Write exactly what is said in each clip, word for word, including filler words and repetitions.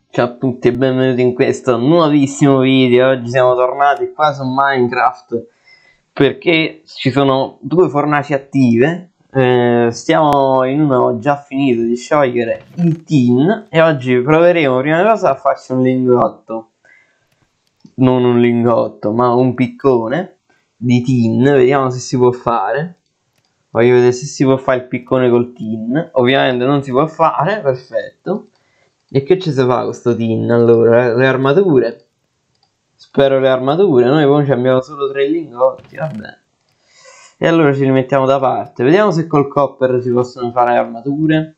Ciao a tutti e benvenuti in questo nuovissimo video. Oggi siamo tornati qua su Minecraft perché ci sono due fornaci attive. eh, Stiamo in una, ho già finito di sciogliere il tin e oggi proveremo prima cosa a farci un lingotto. Non un lingotto ma un piccone di tin. Vediamo se si può fare. Voglio vedere se si può fare il piccone col tin. Ovviamente non si può fare, perfetto. E che ci si fa con questo tin? Allora, le armature. Spero le armature. Noi poi abbiamo solo tre lingotti, vabbè. E allora ci rimettiamo da parte. Vediamo se col copper si possono fare armature.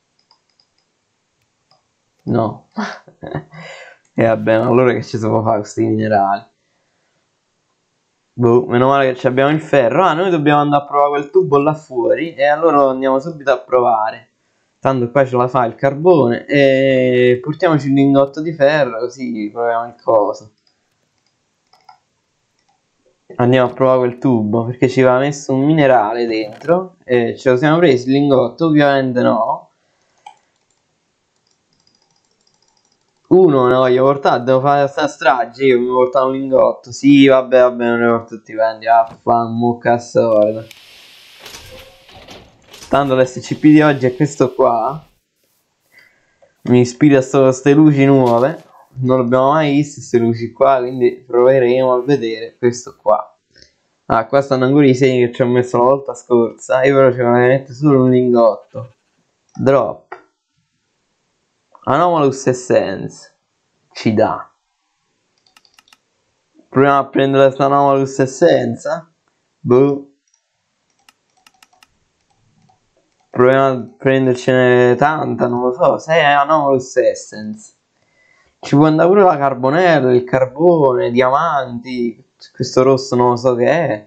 No. E vabbè, ma allora che ci si può fare con questi minerali? Boh, meno male che abbiamo il ferro. Ah, noi dobbiamo andare a provare quel tubo là fuori. E allora andiamo subito a provare. Tanto qua ce la fa il carbone. E portiamoci il lingotto di ferro, così proviamo il coso. Andiamo a provare quel tubo, perché ci aveva messo un minerale dentro. E ce lo siamo presi il lingotto, ovviamente no. Uno ne voglio portare, devo fare questa strage, io mi portavo un lingotto. Sì, vabbè, vabbè, non ne porto tutti quanti. Ah, fa un mucca solida. Tanto l'S C P di oggi è questo qua. Mi ispira solo queste luci nuove. Non abbiamo mai visto queste luci qua, quindi proveremo a vedere questo qua. Ah, qua stanno ancora i segni che ci ho messo la volta scorsa. Io però ci voglio mettere solo un lingotto. Drop. Anomalous Essence. Ci dà. Proviamo a prendere questa Anomalous Essence. Boh. Proviamo a prendercene tanta, non lo so. sei Anomalous Essence. Ci può andare pure la carbonella, il carbone, diamanti. Questo rosso non lo so che è.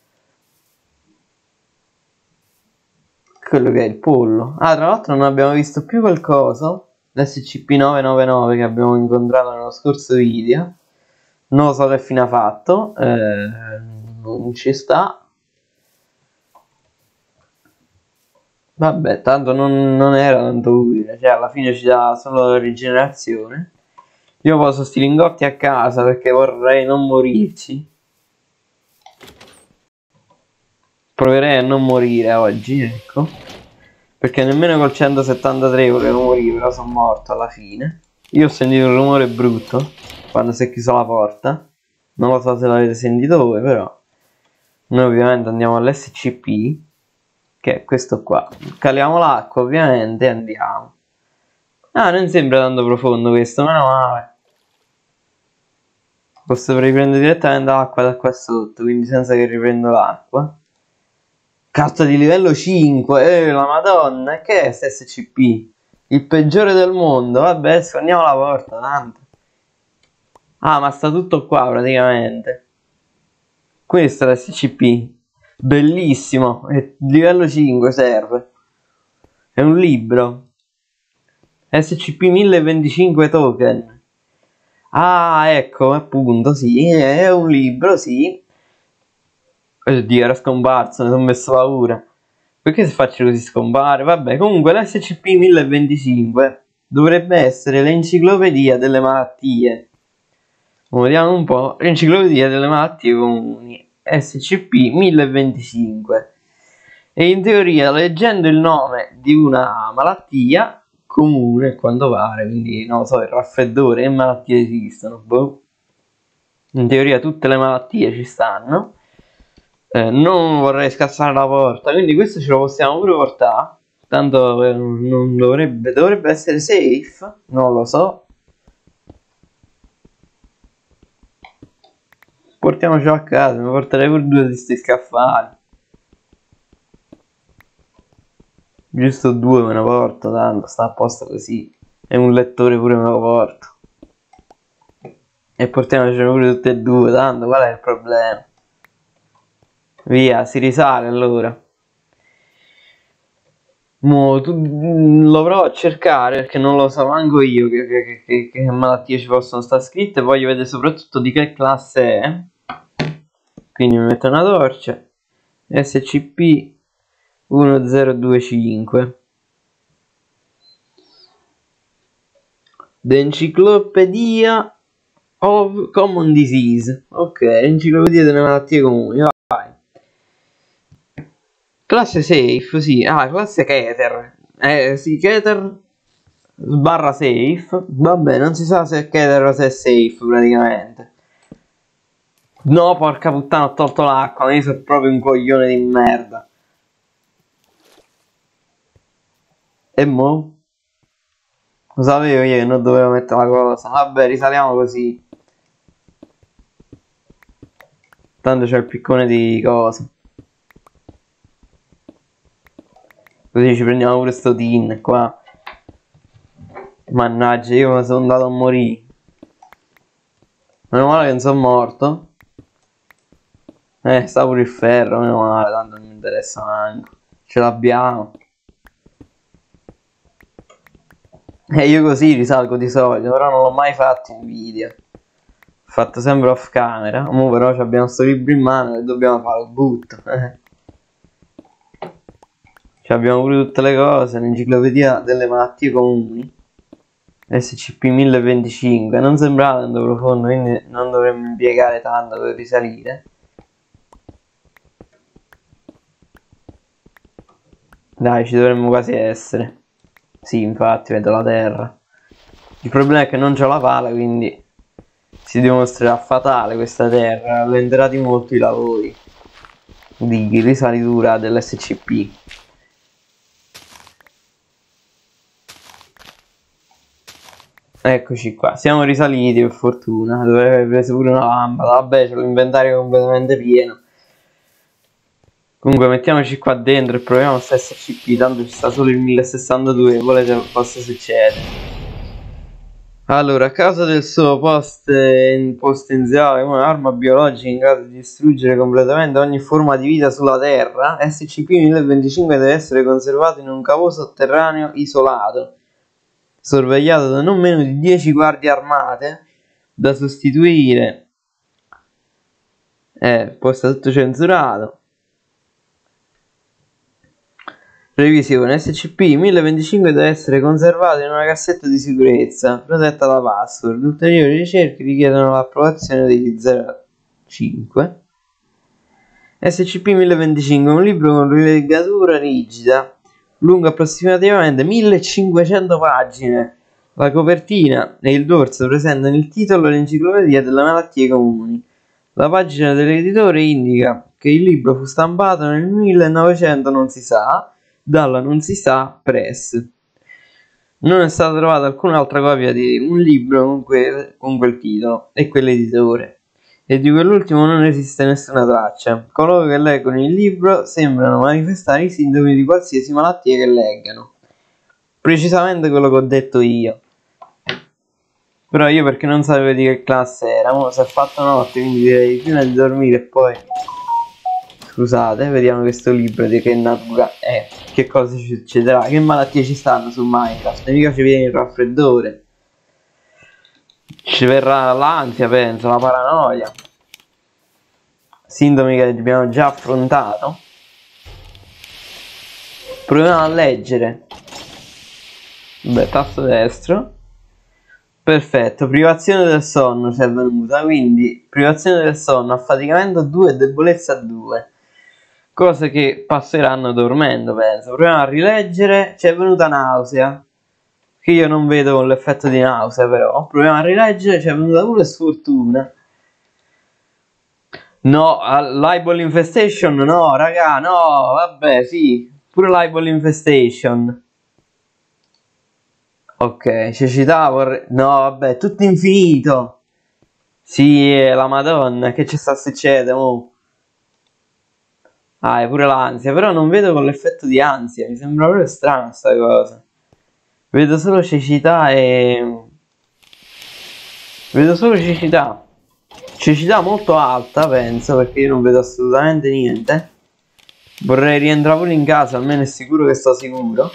Quello che è il pollo. Ah, tra l'altro non abbiamo visto più quel coso. L'S C P nove nove nove che abbiamo incontrato nello scorso video. Non lo so che fine ha fatto. Eh, non ci sta. Vabbè, tanto non, non era tanto utile. Cioè, alla fine ci dà solo la rigenerazione. Io poso sti lingotti a casa perché vorrei non morirci. Proverei a non morire oggi, ecco. Perché nemmeno col centosettantatré volevo morire, però sono morto alla fine. Io ho sentito un rumore brutto quando si è chiusa la porta. Non lo so se l'avete sentito voi, però. Noi ovviamente andiamo all'S C P, che è questo qua. Caliamo l'acqua ovviamente e andiamo. Ah, non sembra tanto profondo questo, meno male. Posso riprendere direttamente l'acqua da qua sotto, quindi senza che riprendo l'acqua. Carta di livello cinque, eh, la madonna, che è questo S C P? Il peggiore del mondo, vabbè, sfondiamo la porta, tanto. Ah, ma sta tutto qua praticamente. Questo è l'S C P. Bellissimo, è livello cinque serve. È un libro. S C P mille venticinque token. Ah, ecco, appunto, sì, è un libro, sì. Oddio, era scomparso, mi sono messo paura. Perché se faccio così scompare? Vabbè, comunque l'S C P mille venticinque dovrebbe essere l'enciclopedia delle malattie. Vediamo un po'. L'enciclopedia delle malattie comuni. S C P mille venticinque. E in teoria, leggendo il nome di una malattia comune, a quanto pare, quindi non lo so, il raffreddore, che malattie esistono? Boh. In teoria tutte le malattie ci stanno. Eh, non vorrei scassare la porta, quindi questo ce lo possiamo pure portare. Tanto eh, non dovrebbe, dovrebbe essere safe, non lo so. Portiamoci a casa, mi porterei pure due di questi scaffali. Giusto due me ne porto, tanto sta a posto così. E un lettore pure me lo porto. E portiamoci pure tutte e due, tanto qual è il problema? Via, si risale allora. Mo, tu, lo provo a cercare perché non lo so manco io che, che, che, che malattie ci possono stare scritte. Voglio vedere soprattutto di che classe è. Quindi mi metto una torcia. S C P mille venticinque. The Encyclopedia of Common Disease. Ok, enciclopedia delle malattie comuni, vai. Classe safe, sì. Ah, classe Keter. Eh, sì, Keter sbarra safe. Vabbè, non si sa se è Keter o se è safe, praticamente. No, porca puttana, ho tolto l'acqua, ma io sono proprio un coglione di merda. E mo? Lo sapevo io che non dovevo mettere la cosa. Vabbè, risaliamo così. Tanto c'è il piccone di cosa. Così ci prendiamo pure sto tin qua. Mannaggia, io mi sono andato a morire. Meno male che non sono morto. Eh, sta pure il ferro, meno male, tanto non mi interessa neanche. Ce l'abbiamo. E io così risalgo di solito, però non l'ho mai fatto in video. Ho fatto sempre off camera. Ora però abbiamo sto libro in mano e dobbiamo fare, lo butto. Ci abbiamo pure tutte le cose, l'enciclopedia delle malattie comuni. S C P mille venticinque, non sembrava tanto profondo, quindi non dovremmo impiegare tanto per risalire. Dai, ci dovremmo quasi essere. Sì, infatti, vedo la terra. Il problema è che non c'ho la pala, quindi si dimostrerà fatale questa terra. Rallenterà di molto i lavori di risalitura dell'S C P. Eccoci qua, siamo risaliti per fortuna. Dovrei aver preso pure una lampada. Vabbè, c'ho l'inventario completamente pieno. Comunque mettiamoci qua dentro e proviamo sta S C P. Tanto ci sta solo il mille sessantadue, volete possa succedere. Allora, a causa del suo post potenziale come un'arma biologica in grado di distruggere completamente ogni forma di vita sulla Terra, S C P mille venticinque deve essere conservato in un cavo sotterraneo isolato, sorvegliato da non meno di dieci guardie armate, da sostituire. Eh, poi sta tutto censurato. Revisione: S C P mille venticinque deve essere conservato in una cassetta di sicurezza protetta da password. Ulteriori ricerche richiedono l'approvazione degli zero cinque. S C P mille venticinque è un libro con rilegatura rigida, lungo approssimativamente millecinquecento pagine. La copertina e il dorso presentano il titolo L'enciclopedia delle malattie comuni. La pagina dell'editore indica che il libro fu stampato nel millenovecento non si sa dalla non si sa press. Non è stata trovata alcun'altra copia di un libro con, que con quel titolo e quell'editore, e di quell'ultimo non esiste nessuna traccia. Coloro che leggono il libro sembrano manifestare i sintomi di qualsiasi malattia che leggano. Precisamente quello che ho detto io. Però io, perché non sapevo di che classe era, mo si è fatto notte, quindi direi prima di dormire e poi... Scusate, vediamo questo libro di che natura è, che cosa ci succederà, che malattie ci stanno su Minecraft. Mica ci viene il raffreddore, ci verrà l'ansia, penso, la paranoia, sintomi che abbiamo già affrontato. Proviamo a leggere. Beh, tasto destro. Perfetto, privazione del sonno ci è venuta, quindi privazione del sonno, affaticamento a due e debolezza a due. Cose che passeranno dormendo, penso. Proviamo a rileggere. Ci è venuta nausea, che io non vedo con l'effetto di nausea, però. Proviamo a rileggere. Ci è venuta pure sfortuna. No, l'eyeball infestation, no, raga, no, vabbè, sì. Pure l'eyeball infestation. Ok, cecità, vorrei... No, vabbè, tutto infinito. Sì, la madonna, che ci sta succedendo, oh. Ah, è pure l'ansia, però non vedo con l'effetto di ansia, mi sembra proprio strana sta cosa. Vedo solo cecità e... Vedo solo cecità. Cecità molto alta, penso, perché io non vedo assolutamente niente. Vorrei rientrare pure in casa, almeno è sicuro che sto sicuro.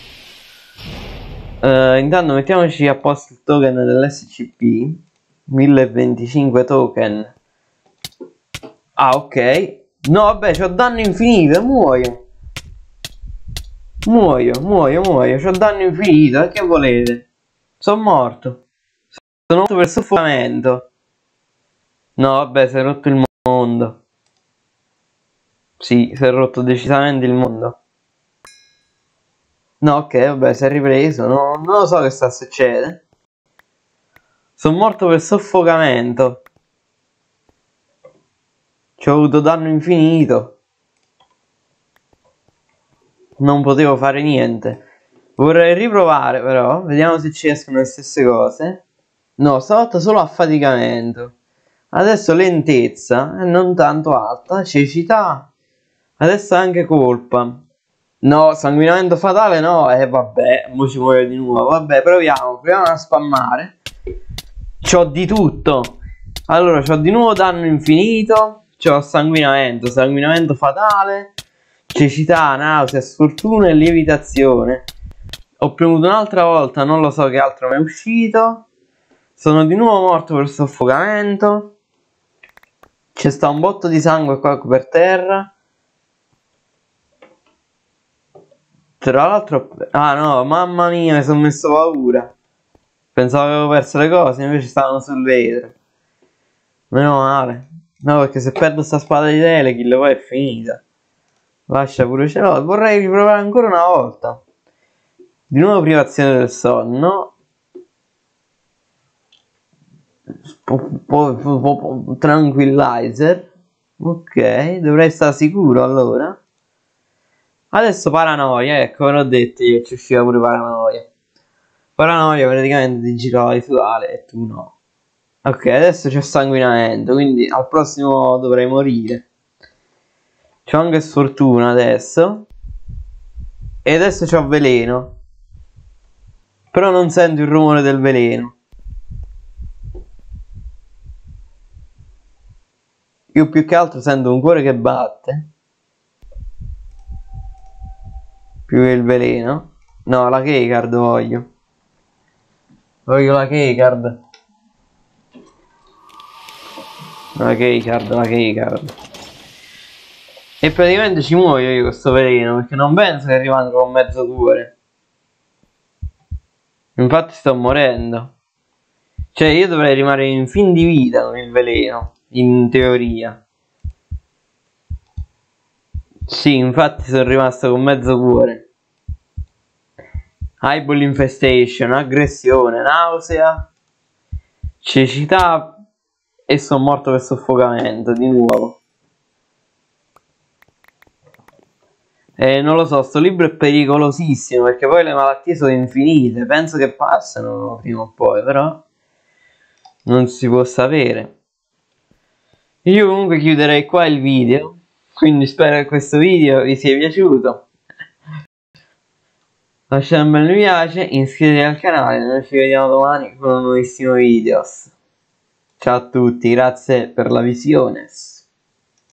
Uh, intanto mettiamoci a posto il token dell'S C P. mille venticinque token. Ah, ok. No, vabbè, c'ho danno infinito e muoio. Muoio, muoio, muoio. C'ho danno infinito, che volete? Sono morto. Sono morto per soffocamento. No, vabbè, si è rotto il mondo. Sì, si è rotto decisamente il mondo. No, ok, vabbè, si è ripreso. No, non lo so che sta succedendo. Sono morto per soffocamento. Ci ho avuto danno infinito. Non potevo fare niente. Vorrei riprovare però. Vediamo se ci escono le stesse cose. No, stavolta solo affaticamento. Adesso lentezza. E non tanto alta. Cecità. Adesso anche colpa. No, sanguinamento fatale no. E eh, vabbè, mo ci muoio di nuovo. Vabbè, proviamo. Proviamo a spammare. C'ho di tutto. Allora, c'ho di nuovo danno infinito. C'ho sanguinamento. Sanguinamento fatale. Cecità, nausea, sfortuna e lievitazione. Ho premuto un'altra volta, non lo so che altro mi è uscito. Sono di nuovo morto per soffocamento. C'è sta un botto di sangue qua per terra. Tra l'altro... Ah no, mamma mia, mi sono messo paura. Pensavo che avevo perso le cose, invece stavano sul vetro. Meno male. No, perché se perdo sta spada di Telekill poi è finita. Lascia pure ce l'ho. Vorrei riprovare ancora una volta. Di nuovo privazione del sonno. Tranquillizer. Ok, dovrei stare sicuro allora. Adesso paranoia, ecco, ve l'ho detto io, ci usciva pure paranoia. Paranoia praticamente ti girava di sudare e tu no. Ok, adesso c'è sanguinamento, quindi al prossimo dovrei morire. C'ho anche sfortuna adesso. E adesso c'ho veleno. Però non sento il rumore del veleno. Io più che altro sento un cuore che batte. Più che il veleno. No, la keycard voglio. Voglio la keycard. La keycard, la keycard. E praticamente ci muoio io con sto veleno, perché non penso che rimango con mezzo cuore. Infatti sto morendo. Cioè io dovrei rimanere in fin di vita con il veleno, in teoria. Sì, infatti sono rimasto con mezzo cuore. Eyeball infestation, aggressione, nausea, cecità e sono morto per soffocamento di nuovo. E non lo so, sto libro è pericolosissimo perché poi le malattie sono infinite, penso che passano prima o poi, però non si può sapere. Io comunque chiuderei qua il video, quindi spero che questo video vi sia piaciuto. Lasciate un bel mi piace, iscrivetevi al canale, noi ci vediamo domani con un nuovissimo video. Ciao a tutti, grazie per la visione.